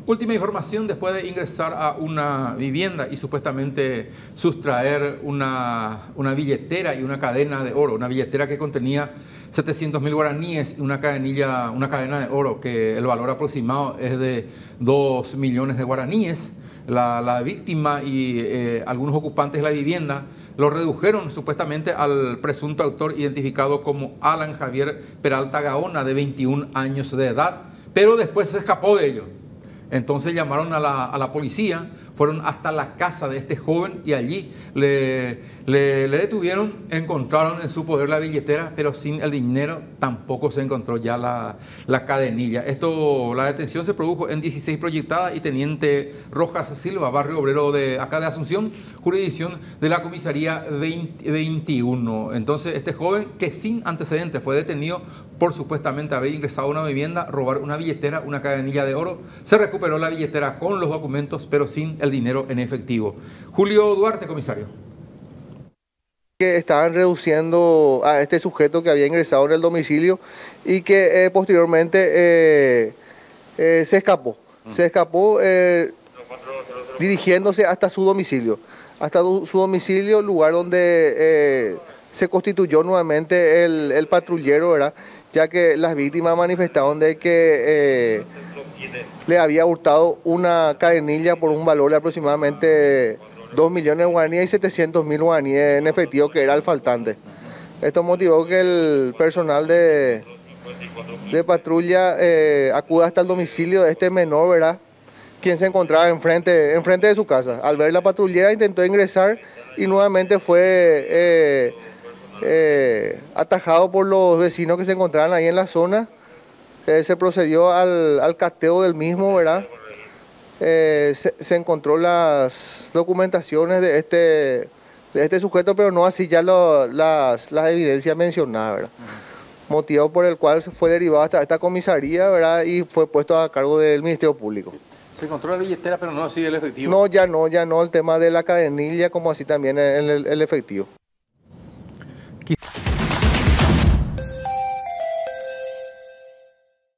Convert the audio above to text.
Última información, después de ingresar a una vivienda y supuestamente sustraer una billetera y una cadena de oro, una billetera que contenía 700.000 guaraníes y una cadena de oro que el valor aproximado es de 2 millones de guaraníes. La víctima y algunos ocupantes de la vivienda lo redujeron supuestamente al presunto autor identificado como Alan Javier Peralta Gaona, de 21 años de edad, pero después se escapó de ello. Entonces llamaron a la policía, fueron hasta la casa de este joven y allí le detuvieron, encontraron en su poder la billetera, pero sin el dinero tampoco se encontró ya la cadenilla. La detención se produjo en 16 Proyectada y Teniente Rojas Silva, barrio obrero de acá de Asunción, jurisdicción de la comisaría 21. Entonces este joven, que sin antecedentes fue detenido por supuestamente haber ingresado a una vivienda, robar una billetera, una cadenilla de oro. Se recuperó la billetera con los documentos, pero sin el dinero en efectivo. Julio Duarte, comisario. Que estaban reduciendo a este sujeto que había ingresado en el domicilio y que posteriormente se escapó. Se escapó dirigiéndose hasta su domicilio. Hasta su domicilio, lugar donde se constituyó nuevamente el patrullero, ¿verdad? Ya que las víctimas manifestaron de que le había hurtado una cadenilla por un valor de aproximadamente 2 millones de guaraníes y 700.000 guaraníes en efectivo, que era el faltante. Esto motivó que el personal de patrulla acuda hasta el domicilio de este menor, ¿verdad?, quien se encontraba enfrente de su casa. Al ver la patrullera intentó ingresar y nuevamente fue atajado por los vecinos que se encontraban ahí en la zona. Se procedió al cateo del mismo, ¿verdad? Se encontró las documentaciones de este sujeto, pero no así ya las evidencias mencionadas, ¿verdad? Motivo por el cual se fue derivado hasta esta comisaría, ¿verdad?, y fue puesto a cargo del Ministerio Público. Se encontró la billetera, pero no así el efectivo. No, ya no, el tema de la cadenilla, como así también el efectivo.